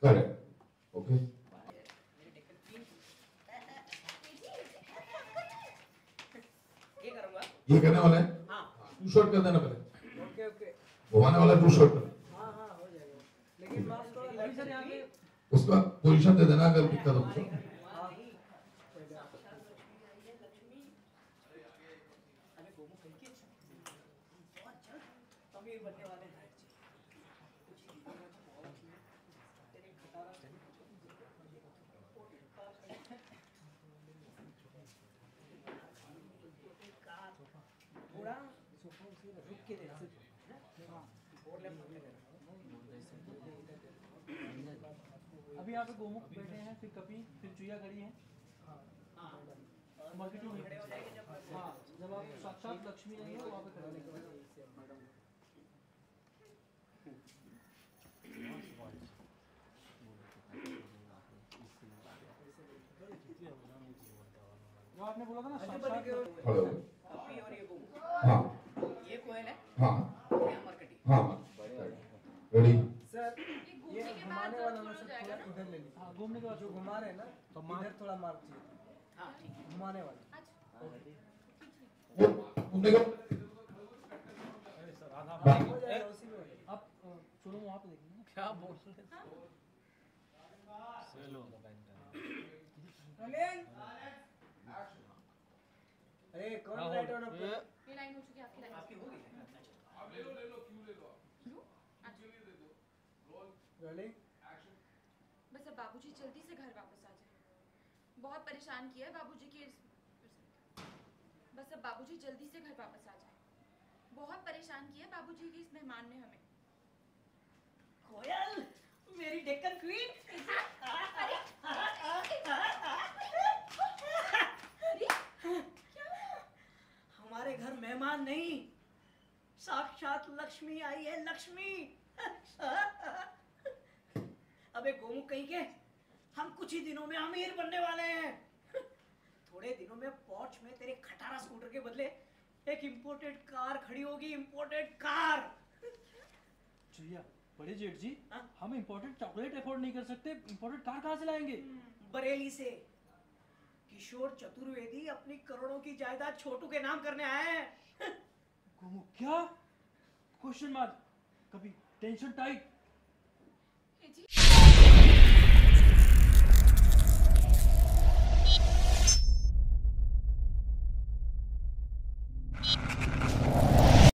Correct okay ये करने वाला है टू शॉट कर देना पहले ओके ओके घुमाने वाला टू शॉट कर हाँ हाँ हो जाएगा लेकिन बात तो अभी सर यहाँ पे उसका पोजीशन दे देना अगर दिक्कत हो तो अभी यहाँ पे गोमुख बैठे हैं, फिर कपी, फिर चुया खड़ी है। मार्केटिंग खड़े हो जाएंगे जब आप साक्षात लक्ष्मी आएंगे वहाँ पे खड़े होंगे। जो आपने बोला था ना साक्षात हेलो हाँ ये कोयल है हाँ मार्केटिंग हाँ रेडी सर ये घुमाने वाला ना सर थोड़ा इधर ले लीजिए। हाँ घूमने के बाद जो घुमा रहे हैं ना तो इधर थोड़ा मार्क चाहिए। हाँ ठीक है घुमाने वाला घूमने का हो जाएगा उसी में। आप छोड़ो वहाँ पे देखेंगे ना क्या बोल रहे हैं। अरे कौन राइट ऑन पे ये लाइन हो चुकी है आपकी लाइन आपकी होगी आप ले लो क्यों ले लो क्यों अच्छा रोलिंग बस अब बाबूजी जल्दी से घर वापस आ जाए बहुत परेशान किया है बाबूजी के बस अब बाबूजी जल्दी से घर वापस आ जाए बहुत परेशान किया है बाबूजी के इस मेहमान ने हमें कोयल मेरी डेक्कन क्वीन हमारे घर मेहमान नहीं साक्षात लक्ष्मी आई है लक्ष्मी अबे गोमुख कहीं के हम कुछ ही दिनों में अमीर बनने वाले हैं थोड़े दिनों में पोर्च में तेरे खटारा स्कूटर के बदले एक इंपोर्टेड कार खड़ी होगी इंपोर्टेड कार चुया बड़े जेठ जी हाँ? हम इम्पोर्टेड चॉकलेट अफोर्ड नहीं कर सकते, इम्पोर्टेड कार कहाँ से लाएंगे? बरेली से किशोर चतुर्वेदी अपनी करोड़ों की जायदाद छोटू के नाम करने आए हैं क्या क्वेश्चन मार्क कभी टेंशन टाइट जी